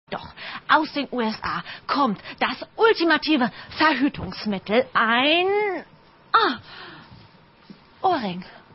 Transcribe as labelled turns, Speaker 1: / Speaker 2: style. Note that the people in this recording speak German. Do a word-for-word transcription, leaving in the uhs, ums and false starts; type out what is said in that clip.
Speaker 1: Doch, aus den U S A kommt das ultimative Verhütungsmittel, ein ah, Ohrring.